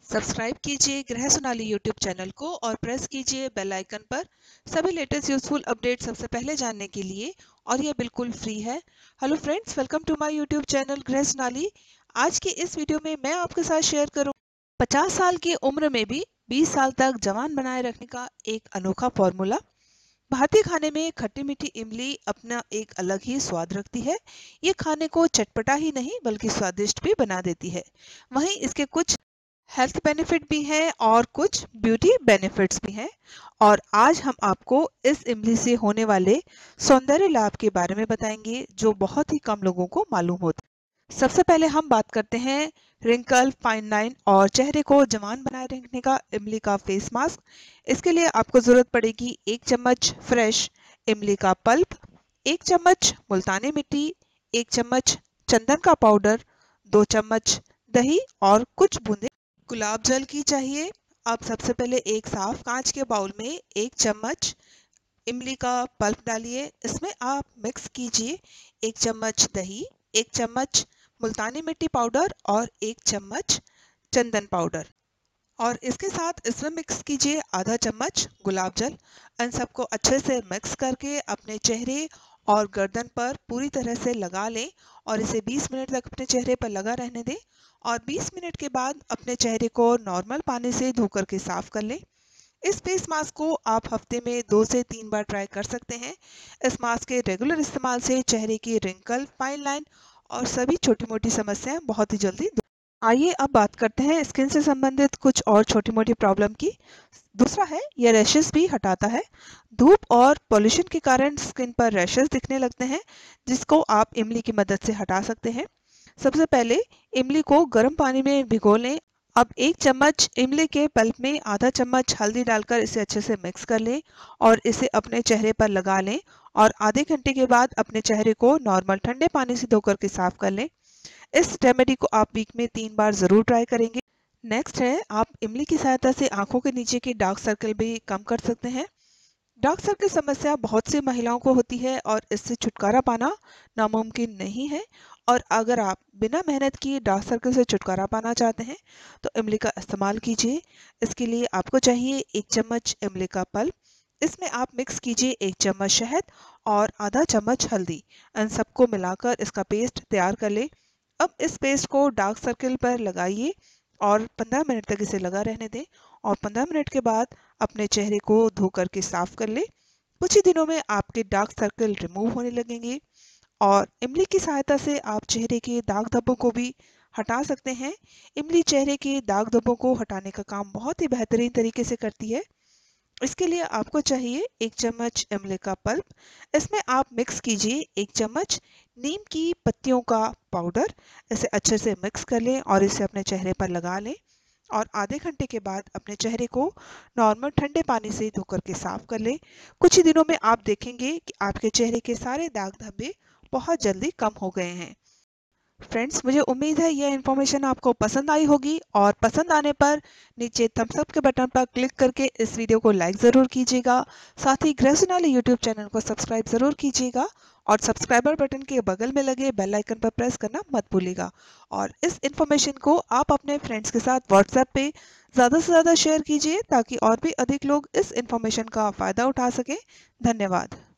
Subscribe कीजिए गृह Sonali YouTube channel को और प्रेस कीजिए बेल आइकन पर सभी लेटेस्ट यूजफुल अपडेट सबसे पहले जानने के लिए। और ये बिल्कुल फ्री है। Hello friends, welcome to my YouTube channel Grih Sonali. आज की इस वीडियो में मैं आपके साथ शेयर करूँ 50 साल की उम्र में भी 20 साल तक जवान बनाए रखने का एक अनोखा फॉर्मूला। भारतीय खाने में खट्टी मीठी इमली अपना एक अलग ही स्वाद रखती है। ये खाने को चटपटा ही नहीं बल्कि स्वादिष्ट भी बना देती है। वहीं इसके कुछ हेल्थ बेनिफिट भी हैं और कुछ ब्यूटी बेनिफिट्स भी हैं। और आज हम आपको इस इमली से होने वाले सौंदर्य लाभ के बारे में बताएंगे जो बहुत ही कम लोगों को मालूम होता है। सबसे पहले हम बात करते हैं रिंकल, फाइन लाइन और चेहरे को जवान बनाए रखने का इमली का फेस मास्क। इसके लिए आपको जरूरत पड़ेगी 1 चम्मच फ्रेश इमली का पल्प, 1 चम्मच मुल्तानी मिट्टी, 1 चम्मच चंदन का पाउडर, 2 चम्मच दही और कुछ बूंदे गुलाब जल की चाहिए। आप सबसे पहले एक साफ कांच के बाउल में 1 चम्मच इमली का पल्प डालिए। इसमें आप मिक्स कीजिए 1 चम्मच दही, 1 चम्मच मुल्तानी मिट्टी पाउडर और 1 चम्मच चंदन पाउडर। और इसके साथ इसमें मिक्स कीजिए आधा चम्मच गुलाब जल। इन सबको अच्छे से मिक्स करके अपने चेहरे और गर्दन पर पूरी तरह से लगा लें और इसे 20 मिनट तक अपने चेहरे पर लगा रहने दें। और 20 मिनट के बाद अपने चेहरे को नॉर्मल पानी से धो करके साफ कर लें। इस फेस मास्क को आप हफ्ते में 2 से 3 बार ट्राई कर सकते हैं। इस मास्क के रेगुलर इस्तेमाल से चेहरे की रिंकल, फाइन लाइन और सभी छोटी मोटी समस्याएं बहुत ही जल्दी आइए अब बात करते हैं स्किन से संबंधित कुछ और छोटी मोटी प्रॉब्लम की। दूसरा है ये रैशेस भी हटाता है। धूप और पोल्यूशन के कारण स्किन पर रैशेस दिखने लगते हैं जिसको आप इमली की मदद से हटा सकते हैं। सबसे पहले इमली को गर्म पानी में भिगो लें। अब 1 चम्मच इमली के पल्प में आधा चम्मच हल्दी डालकर इसे अच्छे से मिक्स कर लें और इसे अपने चेहरे पर लगा लें। और आधे घंटे के बाद अपने चेहरे को नॉर्मल ठंडे पानी से धोकर के साफ कर लें। इस रेमेडी को आप वीक में 3 बार जरूर ट्राई करेंगे। नेक्स्ट है आप इमली की सहायता से आंखों के नीचे के डार्क सर्कल भी कम कर सकते हैं। डार्क सर्कल समस्या बहुत सी महिलाओं को होती है और इससे छुटकारा पाना नामुमकिन नहीं है। और अगर आप बिना मेहनत किए डार्क सर्कल से छुटकारा पाना चाहते हैं तो इमली का इस्तेमाल कीजिए। इसके लिए आपको चाहिए 1 चम्मच इमली का पल्प। इसमें आप मिक्स कीजिए 1 चम्मच शहद और आधा चम्मच हल्दी। इन सबको मिलाकर इसका पेस्ट तैयार कर ले। अब इस पेस्ट को डार्क सर्कल पर लगाइए और 15 मिनट तक इसे लगा रहने दें। और 15 मिनट के बाद अपने चेहरे को धो करके साफ कर ले। कुछ ही दिनों में आपके डार्क सर्कल रिमूव होने लगेंगे। और इमली की सहायता से आप चेहरे के दाग धब्बों को भी हटा सकते हैं। इमली चेहरे के दाग धब्बों को हटाने का काम बहुत ही बेहतरीन तरीके से करती है। इसके लिए आपको चाहिए 1 चम्मच इमली का पल्प। इसमें आप मिक्स कीजिए 1 चम्मच नीम की पत्तियों का पाउडर। इसे अच्छे से मिक्स कर लें और इसे अपने चेहरे पर लगा लें। और आधे घंटे के बाद अपने चेहरे को नॉर्मल ठंडे पानी से धोकर के साफ कर लें। कुछ ही दिनों में आप देखेंगे कि आपके चेहरे के सारे दाग धब्बे बहुत जल्दी कम हो गए हैं। फ्रेंड्स, मुझे उम्मीद है यह इन्फॉर्मेशन आपको पसंद आई होगी और पसंद आने पर नीचे थम्स अप के बटन पर क्लिक करके इस वीडियो को लाइक ज़रूर कीजिएगा। साथ ही गृह सोनाली यूट्यूब चैनल को सब्सक्राइब ज़रूर कीजिएगा और सब्सक्राइबर बटन के बगल में लगे बेल आइकन पर प्रेस करना मत भूलिएगा। और इस इन्फॉर्मेशन को आप अपने फ्रेंड्स के साथ व्हाट्सएप पे ज़्यादा से ज़्यादा शेयर कीजिए ताकि और भी अधिक लोग इस इन्फॉर्मेशन का फ़ायदा उठा सकें। धन्यवाद।